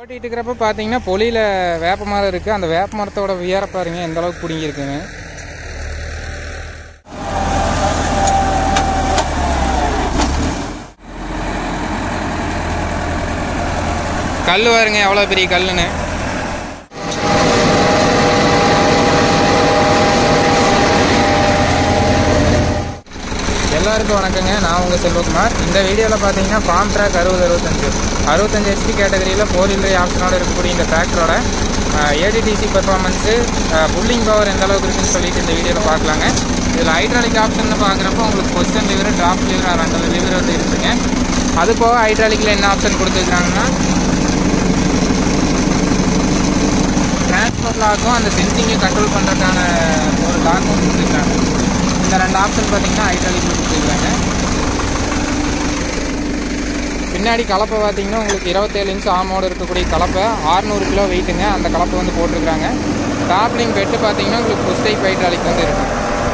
ஓட்டிட்டு இருக்கிறப்ப பார்த்தீங்கன்னா பொலியில் வேப்ப மரம் இருக்குது. அந்த வேப்ப மரத்தோட உயர பாருங்க எந்த அளவுக்கு பிடிங்கிருக்குங்க. கல் பாருங்க எவ்வளோ பெரிய கல்லுன்னு. எல்லாருக்கும் வணக்கங்க. நான் உங்கள் செல்வகுமார். இந்த வீடியோவில் பார்த்தீங்கன்னா ஃபார்ம் ட்ராக் 65 ஹெச்பி கேட்டகரியில் 4 வீலர் ஆப்ஷனோட இருக்கக்கூடிய இந்த டிராக்டரோட ஏடிடிசி பெர்ஃபார்மன்ஸு, புல்லிங் பவர் எந்த அளவுக்கு இருக்குன்னு சொல்லிட்டு இந்த வீடியோவில் பார்க்கலாங்க. இதில் ஹைட்ராலிக் ஆப்ஷன் பார்க்குறப்போ உங்களுக்கு position lever, drop lever, 2 lever வந்து இருக்குங்க. அது போக ஹைட்ராலிக்கில் என்ன ஆப்ஷன் கொடுத்துருக்காங்கன்னா டிரான்ஸ்போர்ட் லாக்கும் அந்த சென்சிங்கை கண்ட்ரோல் பண்ணுறதுக்கான ஒரு லாக்கும் கொடுத்துருக்காங்க. இந்த 2 ஆப்ஷன் பார்த்தீங்கன்னா ஹைட்ராலிக்கில் கொடுத்துருக்காங்க. பின்னாடி கலப்பை பார்த்தீங்கன்னா உங்களுக்கு 27 இன்ச் ஆமோடு இருக்கக்கூடிய கலப்பை, 600 கிலோ வெயிட்டுங்க. அந்த கலப்பை வந்து போட்டிருக்காங்க. டாப்லிங் பெட்டு பார்த்தீங்கன்னா உங்களுக்கு புஷ் டைப் ஹைட்ராலிக் வந்து இருக்கும்.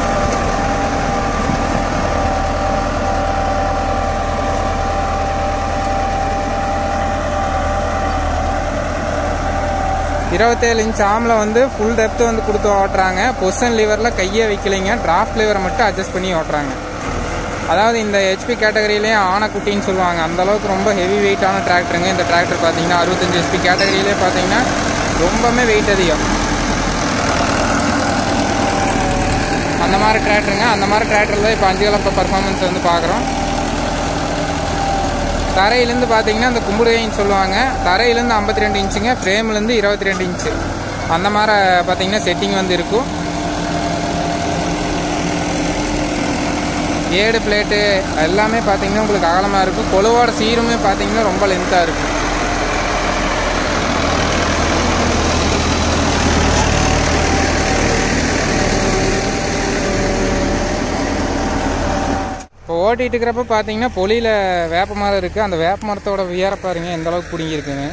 இருபத்தேழு இன்ச் ஆமில் வந்து ஃபுல் டெப்த் வந்து கொடுத்து ஓட்டுறாங்க. பொசிஷன் லிவரில் கையே வைக்கலைங்க. டிராஃப்ட் லிவரை மட்டும் அட்ஜஸ்ட் பண்ணி ஓட்டுறாங்க. அதாவது இந்த ஹெச்பி கேட்டகரியிலேயே ஆனைக்குட்டின்னு சொல்லுவாங்க. அந்தளவுக்கு ரொம்ப ஹெவி வெயிட்டான டிராக்டருங்க. இந்த டிராக்டர் பார்த்தீங்கன்னா 65 ஹெச்பி கேட்டகரியிலே பார்த்தீங்கன்னா ரொம்பவுமே வெயிட் அதிகம். அந்த மாதிரி டிராக்டருங்க. அந்த மாதிரி டிராக்டரில் தான் இப்போ 5 கலப்பை பர்ஃபார்மன்ஸ் வந்து பார்க்குறோம். தரையிலேருந்து பார்த்தீங்கன்னா இந்த கும்புடைன்னு சொல்லுவாங்க. தரையிலேருந்து 52 இன்ச்சுங்க, ஃப்ரேம்லேருந்து 22 இன்ச்சு அந்த மாதிரி பார்த்தீங்கன்னா செட்டிங் வந்து இருக்கும். ஏடு பிளேட்டு எல்லாமே பார்த்தீங்கன்னா உங்களுக்கு அகலமாக இருக்கும். கொலுவோட சீருமே பார்த்தீங்கன்னா ரொம்ப லென்த்தாக இருக்கும். இப்போ ஓட்டிகிட்டு இருக்கிறப்ப பார்த்தீங்கன்னா பொலியில் வேப்ப மரம் இருக்குது. அந்த வேப்ப மரத்தோட உயர பாருங்க எந்த அளவுக்கு பிடிங்கிருக்குங்க.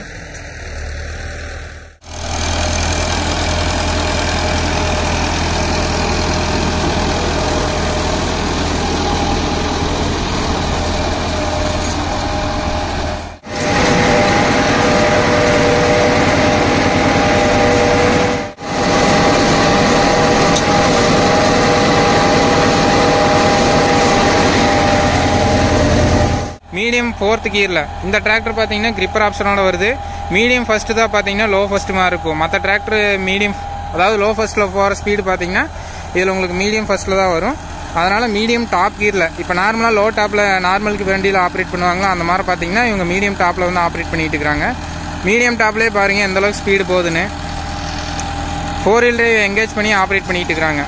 மீடியம் 4th கியரில் இந்த டிராக்டர் பார்த்தீங்கன்னா கிரிப்பர் ஆப்ஷனோட வருது. மீடியம் ஃபஸ்ட்டு தான் பார்த்தீங்கன்னா லோ ஃபஸ்ட்டு மாதிரி இருக்கும். மற்ற டிராக்டர் மீடியம், அதாவது லோ ஃபஸ்ட்டில் போகிற ஸ்பீடு பார்த்தீங்கன்னா இதில் உங்களுக்கு மீடியம் ஃபஸ்ட்டில் தான் வரும். அதனால் மீடியம் டாப் கியரில் இப்போ நார்மலாக லோ டாப்பில் நார்மலுக்கு வண்டியில் ஆப்ரேட் பண்ணுவாங்களோ அந்த மாதிரி பார்த்தீங்கன்னா இவங்க மீடியம் டாப்பில் வந்து ஆப்ரேட் பண்ணிட்டு இருக்காங்க. மீடியம் டாப்லேயே பாருங்கள் எந்தளவுக்கு ஸ்பீடு போகுதுன்னு. 4 வீல் டிரைவ் எங்கேஜ் பண்ணி ஆப்ரேட் பண்ணிட்டு இருக்கிறாங்க.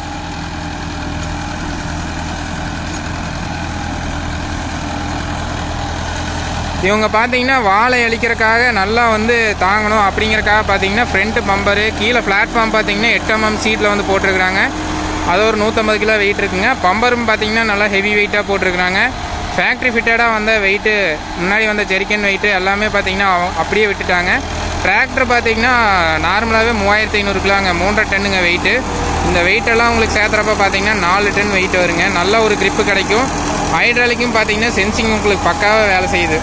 இவங்க பார்த்தீங்கன்னா வாழை அழிக்கிறதுக்காக நல்லா வந்து தாங்கணும் அப்படிங்கிறக்காக பார்த்தீங்கன்னா ஃப்ரண்ட் பம்பரு, கீழே பிளாட்ஃபார்ம் பார்த்தீங்கன்னா 8 mm சீட்டில் வந்து போட்டிருக்கிறாங்க. அது ஒரு 150 கிலோ வெயிட் இருக்குங்க. பம்பரும் பார்த்தீங்கன்னா நல்லா ஹெவி வெயிட்டாக போட்டிருக்கிறாங்க. ஃபேக்ட்ரி ஃபிட்டடாக வந்த வெயிட்டு, முன்னாடி வந்த ஜெரிக்கன் வெயிட்டு எல்லாமே பார்த்தீங்கன்னா அப்படியே விட்டுட்டாங்க. டிராக்டர் பார்த்தீங்கன்னா நார்மலாகவே 3500 கிலோங்க, 3.5 டன்னுங்க வெயிட்டு. இந்த வெயிட்டெல்லாம் உங்களுக்கு சேர்த்துறப்ப பார்த்தீங்கன்னா 4 டன் வெயிட் வருங்க. நல்ல ஒரு கிரிப்பு கிடைக்கும். ஹைட்ராலிக்கும் பார்த்தீங்கன்னா சென்சிங் உங்களுக்கு பக்காவாக வேலை செய்யுது.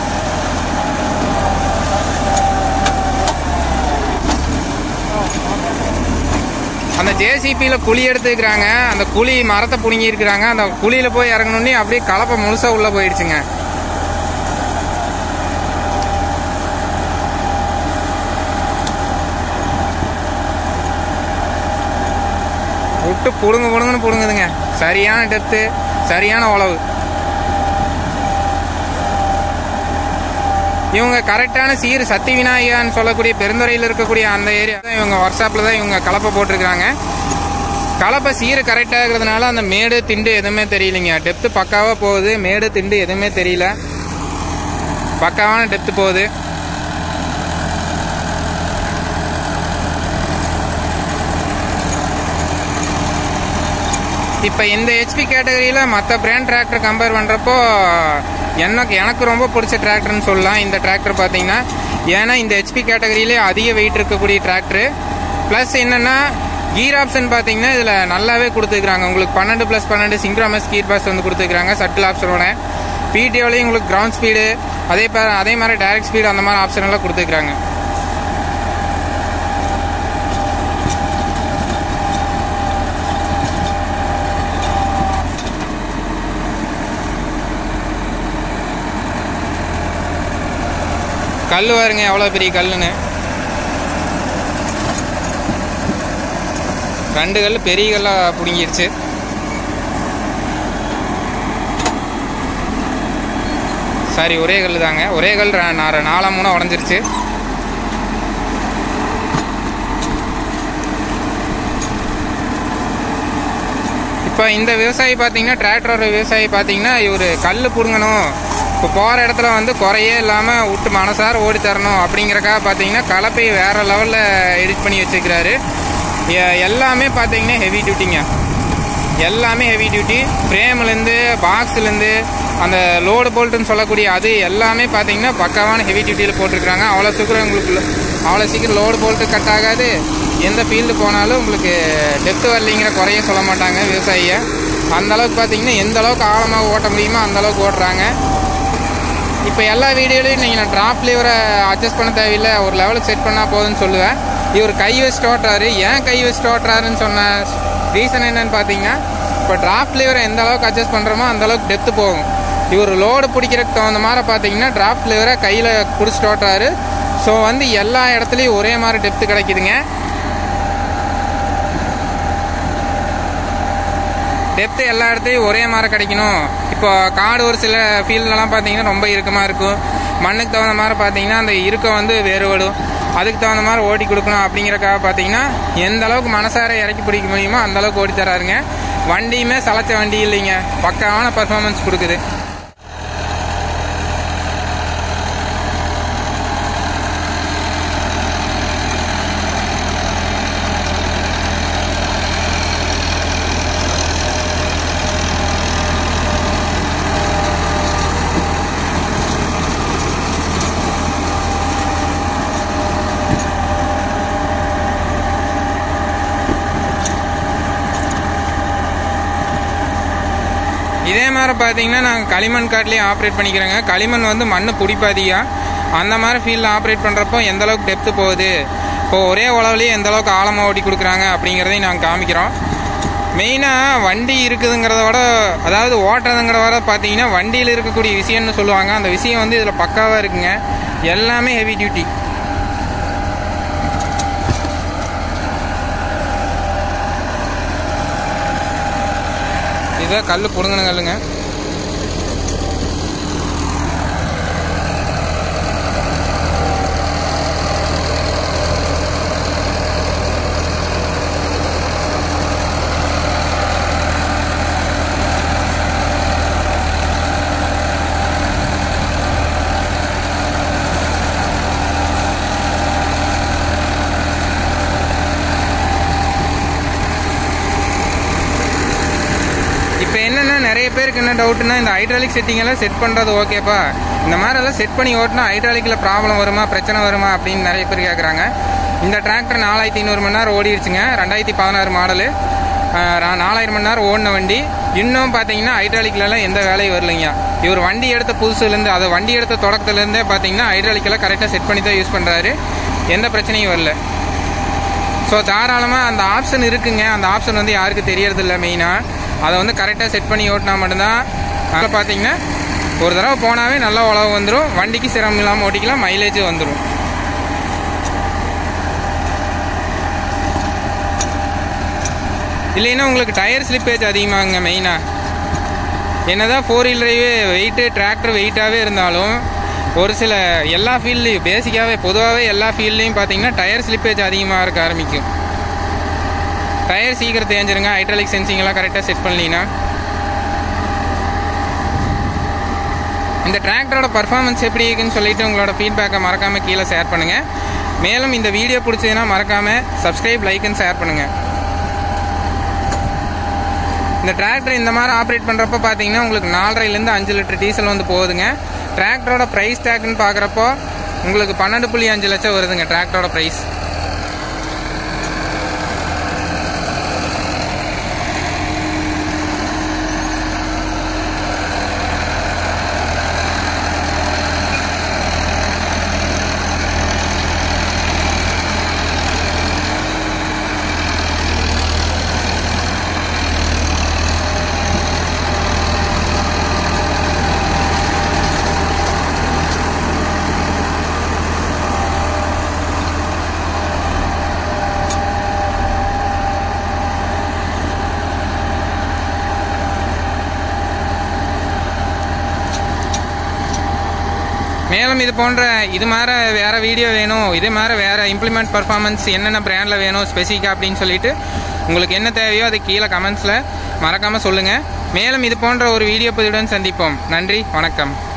அந்த ஜேசிபியில் குழி எடுத்துக்கிறாங்க. அந்த குழி மரத்தை பிடுங்கி இருக்கிறாங்க. அந்த குழியில் போய் இறங்கணுன்னே அப்படியே கலப்பை முழுசாக உள்ளே போயிடுச்சுங்க. விட்டு புடுங்குன்னு புடுங்குதுங்க. சரியான டெப்த்து, சரியான உழவு. இவங்க கரெக்டான சீர் சக்தி விநாயகான்னு சொல்லக்கூடிய பெருந்துறையில் இருக்கக்கூடிய அந்த ஏரியா தான் இவங்க ஒர்க் ஷாப்பில் தான் இவங்க கலப்பை போட்டிருக்கிறாங்க. கலப்பை சீர் கரெக்டாக இருக்கிறதுனால அந்த மேடு திண்டு எதுவுமே தெரியலைங்க. டெப்த்து பக்காவாக போகுது. மேடு திண்டு எதுவுமே தெரியல. பக்காவான டெப்த்து போகுது. இப்போ இந்த ஹெச்பி கேட்டகரியில் மற்ற பிராண்ட் டிராக்டர் கம்பேர் பண்ணுறப்போ எனக்கு ரொம்ப பிடிச்ச டிராக்டர்னு சொல்லலாம் இந்த டிராக்டர் பார்த்தீங்கன்னா. ஏன்னா இந்த ஹெச்பி கேட்டகரியிலே அதிக வெயிட் இருக்கக்கூடிய டிராக்டரு. ப்ளஸ் என்னென்னா கீர் ஆப்ஷன் பார்த்தீங்கன்னா இதில் நல்லாவே கொடுத்துருக்காங்க. உங்களுக்கு 12+12 சிங்க்ரோமஸ் கீர் பாஸ் வந்து கொடுத்துருக்காங்க சட்டில் ஆப்ஷனோட. பிடிஓலையும் உங்களுக்கு கிரவுண்ட் ஸ்பீடு அதே மாதிரி டைரக்ட் ஸ்பீடு அந்த மாதிரி ஆப்ஷன் எல்லாம் கொடுத்துருக்காங்க. கல் பாருங்க எவ்வளோ பெரிய கல்லுன்னு. 2 கல் பெரிய கல்லாக பிடுங்கிருச்சு. சாரி, ஒரே கல் தாங்க. ஒரே கல் 4 உடஞ்சிருச்சு. இப்போ இந்த விவசாயி பார்த்தீங்கன்னா, டிராக்டரோட விவசாயி பார்த்தீங்கன்னா, இவர் கல் பிடுங்கணும், இப்போ போகிற இடத்துல வந்து குறையே இல்லாமல் விட்டு மனசார ஓடி தரணும் அப்படிங்கிறக்காக பார்த்தீங்கன்னா கலப்பை வேறு லெவலில் எடிட் பண்ணி வச்சுக்கிறாரு. எல்லாமே பார்த்தீங்கன்னா ஹெவி டியூட்டிங்க. எல்லாமே ஹெவி டியூட்டி. ஃப்ரேம்லேருந்து பாக்ஸ்லேருந்து அந்த லோடு போல்ட்டுன்னு சொல்லக்கூடிய அது எல்லாமே பார்த்தீங்கன்னா பக்காவான ஹெவி டியூட்டியில் போட்டிருக்கிறாங்க. அவ்வளோ சீக்கிரம் லோடு போல்ட்டு கட் ஆகாது. எந்த ஃபீல்டு போனாலும் உங்களுக்கு டெப்த்து வரலிங்கிற குறைய சொல்ல மாட்டாங்க விவசாயியை. அந்தளவுக்கு பார்த்தீங்கன்னா எந்த அளவுக்கு ஆழமாக ஓட்ட முடியுமோ அந்தளவுக்கு ஓட்டுறாங்க. இப்போ எல்லா வீடியோலையும் நீங்கள் நான் ட்ராப் லீவரை அட்ஜஸ்ட் பண்ண தேவையில்லை, ஒரு லெவலுக்கு செட் பண்ணால் போதுன்னு சொல்லுவேன். இவர் கை வச்சுட்டு ஓட்டுறாரு. ஏன் கை வச்சுட்டு ஓட்டுறாருன்னு சொன்ன ரீசன் என்னன்னு பார்த்தீங்கன்னா, இப்போ ட்ராப் லீவரை எந்த அளவுக்கு அட்ஜஸ்ட் பண்ணுறோமோ அந்தளவுக்கு டெப்த்து போகும். இவர் லோடு பிடிக்கிறதுக்கு தகுந்த மாதிரி பார்த்தீங்கன்னா ட்ராப் லீவரை கையில் பிடிச்சிட்டு ஓட்டுறாரு. ஸோ வந்து எல்லா இடத்துலையும் ஒரே மாதிரி டெப்த்து கிடைக்குதுங்க. டெப்த்து எல்லா இடத்துலையும் ஒரே மாதிரி கிடைக்கணும். இப்போ காடு ஒரு சில ஃபீல்டெலாம் பார்த்தீங்கன்னா ரொம்ப இறுக்கமாக இருக்கும். மண்ணுக்கு தகுந்த மாதிரி பார்த்தீங்கன்னா அந்த இறுக்கம் வந்து வேறுபடும். அதுக்கு தகுந்த மாதிரி ஓட்டி கொடுக்கணும். அப்படிங்கிறக்காக பார்த்தீங்கன்னா எந்த அளவுக்கு மனசார இறக்கி பிடிக்க முடியுமோ அந்தளவுக்கு ஓட்டி தராருங்க. வண்டியுமே சளைச்ச வண்டி இல்லைங்க, பக்காவான பர்ஃபார்மன்ஸ் கொடுக்குது. இதே மாதிரி பார்த்தீங்கன்னா நாங்கள் களிமண் காட்டிலேயே ஆப்ரேட் பண்ணிக்கிறோங்க. களிமண் வந்து மண் பிடிப்பாதியா, அந்த மாதிரி ஃபீல்டில் ஆப்ரேட் பண்ணுறப்போ எந்தளவுக்கு டெப்த்து போகுது, இப்போது ஒரே உழவுலேயே எந்தளவுக்கு ஆழமாக ஓட்டி கொடுக்குறாங்க அப்படிங்கிறதையும் நாங்கள் காமிக்கிறோம். மெயினாக வண்டி இருக்குதுங்கிறத விட, அதாவது ஓட்டுறதுங்கிறத விட பார்த்தீங்கன்னா வண்டியில் இருக்கக்கூடிய விஷயம்னு சொல்லுவாங்க. அந்த விஷயம் வந்து இதில் பக்காவாக இருக்குங்க. எல்லாமே ஹெவி டியூட்டி. இதை கல் பிடுங்கணும் கல்லுங்க. இப்போ என்னென்னா நிறைய பேருக்கு என்ன டவுட்னா, இந்த ஹைட்ராலிக் செட்டிங்கெல்லாம் செட் பண்ணுறது ஓகேப்பா, இந்த மாதிரிலாம் செட் பண்ணி ஓட்டினா ஹைட்ராலிக்கில் ப்ராப்ளம் வருமா, பிரச்சனை வருமா அப்படின்னு நிறைய பேர் கேட்குறாங்க. இந்த டிராக்டர் 4500 மணி நேரம் ஓடிடுச்சுங்க. 2016 மாடலு, 4000 மணி நேரம் ஓடின வண்டி. இன்னும் பார்த்தீங்கன்னா ஹைட்ராலிக்லலாம் எந்த வேலையும் வரலைங்க. இவர் வண்டி எடுத்த புதுசுலேருந்து, அதை வண்டி எடுத்த தொடக்கத்துலேருந்தே பார்த்தீங்கன்னா ஹைட்ராலிக்கெல்லாம் கரெக்டாக செட் பண்ணி தான் யூஸ் பண்ணுறாரு. எந்த பிரச்சனையும் வரல. ஸோ தாராளமாக அந்த ஆப்ஷன் இருக்குங்க. அந்த ஆப்ஷன் வந்து யாருக்கு தெரியறதில்ல. மெயினாக அதை வந்து கரெக்டாக செட் பண்ணி ஓட்டினா மட்டும்தான். அதில் பார்த்தீங்கன்னா ஒரு தடவை போனாவே நல்லா உழவு வந்துடும், வண்டிக்கு சிரமம் இல்லாமல் ஓட்டிக்கலாம், மைலேஜும் வந்துடும். இல்லைன்னா உங்களுக்கு டயர் ஸ்லிப்பேஜ் அதிகமாகுங்க. மெயினாக என்னதான் 4 வீல் டிரைவு வெயிட்டு, டிராக்டர் வெயிட்டாகவே இருந்தாலும் ஒரு சில எல்லா ஃபீல்ட்லேயும் பேசிக்காகவே பொதுவாகவே எல்லா ஃபீல்ட்லேயும் பார்த்தீங்கன்னா டயர் ஸ்லிப்பேஜ் அதிகமாக இருக்க ஆரம்பிக்கும். டயர் சீக்கிரம் தேஞ்சிருங்க ஹைட்ராலிக் சென்சிங்கெல்லாம் கரெக்டாக செட் பண்ணலீங்கன்னா. இந்த டிராக்டரோட பர்ஃபார்மன்ஸ் எப்படி இருக்குன்னு சொல்லிட்டு உங்களோட ஃபீட்பேக்கை மறக்காமல் கீழே ஷேர் பண்ணுங்கள். மேலும் இந்த வீடியோ பிடிச்சதுன்னா மறக்காமல் சப்ஸ்கிரைப், லைக் அண்ட் ஷேர் பண்ணுங்கள். இந்த டிராக்டர் இந்த மாதிரி ஆப்ரேட் பண்ணுறப்போ பார்த்தீங்கன்னா உங்களுக்கு 4.5 5 லிட்டர் டீசல் வந்து போகுதுங்க. டிராக்டரோட ப்ரைஸ் டேக்னு பார்க்குறப்போ உங்களுக்கு 12.5 லட்சம் வருதுங்க டிராக்டரோட ப்ரைஸ். மேலும் இது போன்ற இது மாதிரி வேறு வீடியோ வேணும், இது மாதிரி வேறு இம்ப்ளிமெண்ட் பர்ஃபார்மன்ஸ் என்னென்ன பிராண்டில் வேணும் ஸ்பெசிஃபிக்காக அப்படின்னு சொல்லிட்டு உங்களுக்கு என்ன தேவையோ அது கீழே கமெண்ட்ஸில் மறக்காமல் சொல்லுங்கள். மேலும் இது போன்ற ஒரு வீடியோ பதிவுடன் சந்திப்போம். நன்றி, வணக்கம்.